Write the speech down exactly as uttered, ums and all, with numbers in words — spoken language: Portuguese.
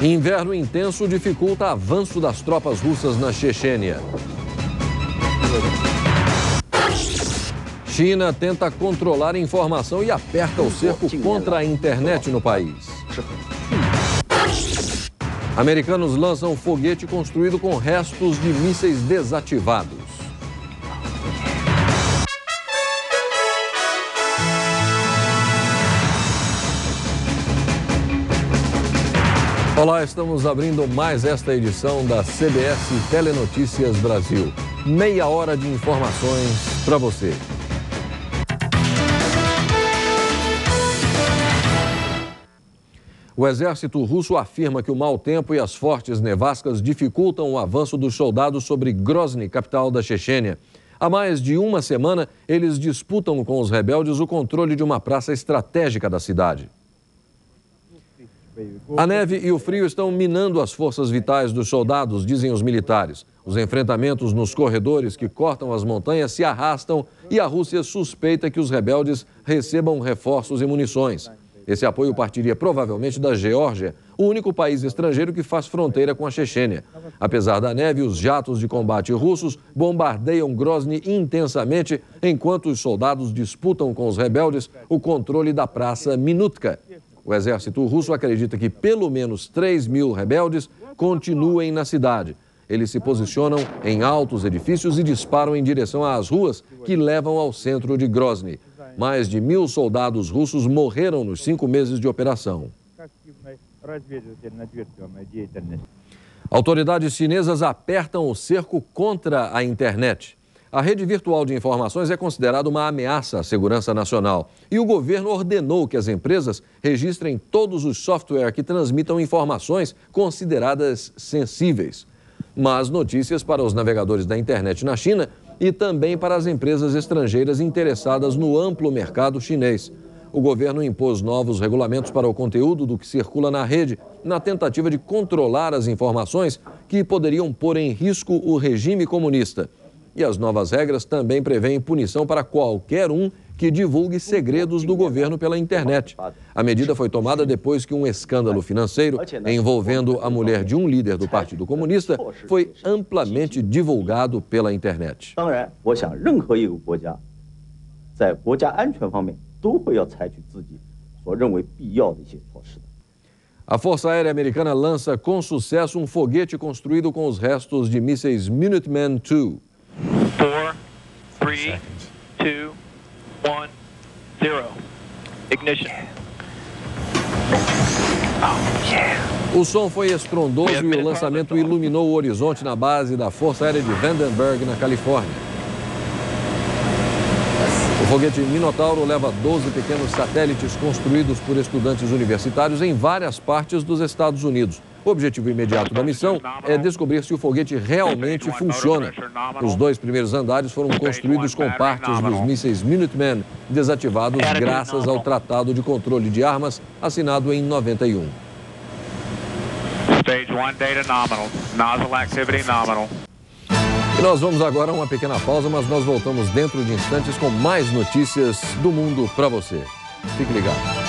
Inverno intenso dificulta avanço das tropas russas na Chechênia. China tenta controlar a informação e aperta o cerco contra a internet no país. Americanos lançam foguete construído com restos de mísseis desativados. Olá, estamos abrindo mais esta edição da C B S Telenotícias Brasil. Meia hora de informações para você. O exército russo afirma que o mau tempo e as fortes nevascas dificultam o avanço dos soldados sobre Grozny, capital da Chechênia. Há mais de uma semana, eles disputam com os rebeldes o controle de uma praça estratégica da cidade. A neve e o frio estão minando as forças vitais dos soldados, dizem os militares. Os enfrentamentos nos corredores que cortam as montanhas se arrastam e a Rússia suspeita que os rebeldes recebam reforços e munições. Esse apoio partiria provavelmente da Geórgia, o único país estrangeiro que faz fronteira com a Chechênia. Apesar da neve, os jatos de combate russos bombardeiam Grozny intensamente, enquanto os soldados disputam com os rebeldes o controle da praça Minutka. O exército russo acredita que pelo menos três mil rebeldes continuem na cidade. Eles se posicionam em altos edifícios e disparam em direção às ruas que levam ao centro de Grozny. Mais de mil soldados russos morreram nos cinco meses de operação. Autoridades chinesas apertam o cerco contra a internet. A rede virtual de informações é considerada uma ameaça à segurança nacional. E o governo ordenou que as empresas registrem todos os softwares que transmitam informações consideradas sensíveis. Más notícias para os navegadores da internet na China e também para as empresas estrangeiras interessadas no amplo mercado chinês. O governo impôs novos regulamentos para o conteúdo do que circula na rede, na tentativa de controlar as informações que poderiam pôr em risco o regime comunista. E as novas regras também prevêem punição para qualquer um que divulgue segredos do governo pela internet. A medida foi tomada depois que um escândalo financeiro envolvendo a mulher de um líder do Partido Comunista foi amplamente divulgado pela internet. A Força Aérea Americana lança com sucesso um foguete construído com os restos de mísseis Minuteman dois. Four, three, two, one, zero. Ignition. Oh, yeah. O som foi estrondoso e o lançamento iluminou o horizonte na base da Força Aérea de Vandenberg, na Califórnia. O foguete Minotauro leva doze pequenos satélites construídos por estudantes universitários em várias partes dos Estados Unidos. O objetivo imediato da missão é descobrir se o foguete realmente funciona. Os dois primeiros andares foram construídos com partes dos mísseis Minuteman desativados graças ao Tratado de Controle de Armas assinado em noventa e um. Stage one data nominal. Nozzle activity nominal. E nós vamos agora a uma pequena pausa, mas nós voltamos dentro de instantes com mais notícias do mundo para você. Fique ligado.